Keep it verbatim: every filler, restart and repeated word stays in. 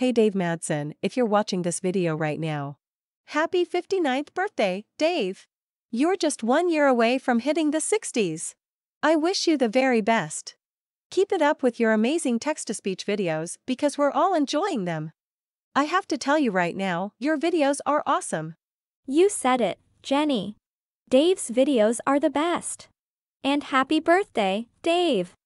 Hey Dave Madson, if you're watching this video right now. Happy fifty-ninth birthday, Dave! You're just one year away from hitting the sixties. I wish you the very best. Keep it up with your amazing text-to-speech videos because we're all enjoying them. I have to tell you right now, your videos are awesome. You said it, Jenny. Dave's videos are the best. And happy birthday, Dave!